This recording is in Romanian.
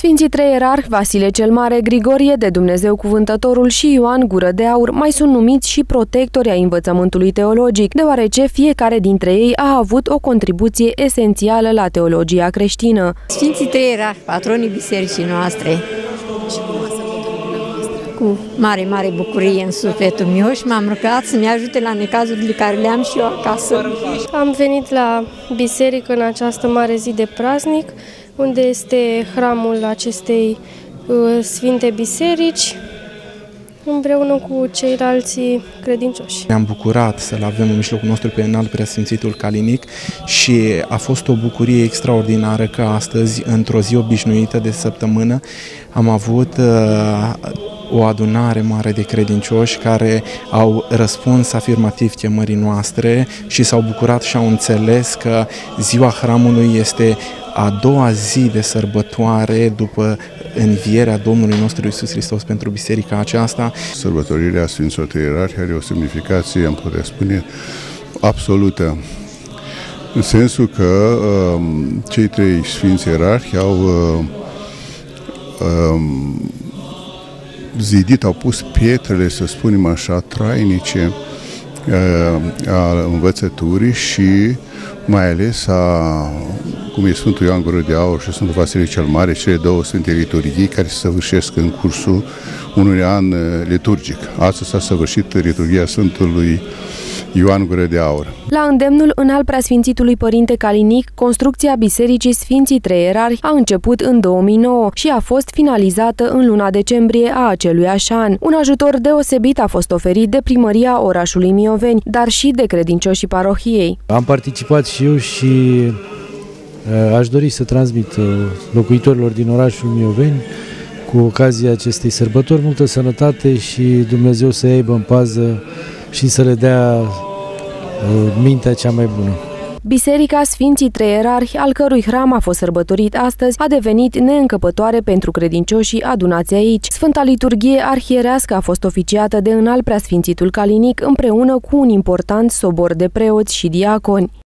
Sfinții trei ierarhi, Vasile cel Mare, Grigorie de Dumnezeu Cuvântătorul și Ioan Gură de Aur, mai sunt numiți și protectori ai învățământului teologic, deoarece fiecare dintre ei a avut o contribuție esențială la teologia creștină. Sfinții trei ierarhi, patronii bisericii noastre, cu mare, mare bucurie în sufletul meu și m-am rugat să-mi ajute la necazurile care le am și eu acasă. Am venit la biserică în această mare zi de praznic, unde este hramul acestei sfinte biserici, împreună cu ceilalți credincioși. Ne-am bucurat să-l avem în mijlocul nostru pe înalt preasfințitul Calinic și a fost o bucurie extraordinară că astăzi, într-o zi obișnuită de săptămână, am avut o adunare mare de credincioși care au răspuns afirmativ chemării noastre și s-au bucurat și au înțeles că ziua hramului este a doua zi de sărbătoare după învierea Domnului nostru Iisus Hristos pentru biserica aceasta. Sărbătorirea Sfinților Trei Ierarhi are o semnificație, am putea spune, absolută. În sensul că cei trei Sfinți Ierarhi au zidit, au pus pietrele, să spunem așa, trainice a învățăturii și mai ales cum e Sfântul Ioan Gură de Aur și Sfântul Vasile cel Mare, cele două Sfinte Liturghii care se săvârșesc în cursul unui an liturgic. Astăzi s-a săvârșit liturghia Sfântului Ioan Gură de Aur. La îndemnul înalt preasfințitului Părinte Calinic, construcția Bisericii Sfinții Trei Ierarhi a început în 2009 și a fost finalizată în luna decembrie a aceluiași an. Un ajutor deosebit a fost oferit de primăria orașului Mioveni, dar și de credincioșii parohiei. Am participat și eu și aș dori să transmit locuitorilor din orașul Mioveni, cu ocazia acestei sărbători, multă sănătate și Dumnezeu să aibă în pază și să le dea mintea cea mai bună. Biserica Sfinții Trei Ierarhi, al cărui hram a fost sărbătorit astăzi, a devenit neîncăpătoare pentru credincioșii adunați aici. Sfânta Liturghie arhierească a fost oficiată de înalt preasfințitul Calinic împreună cu un important sobor de preoți și diaconi.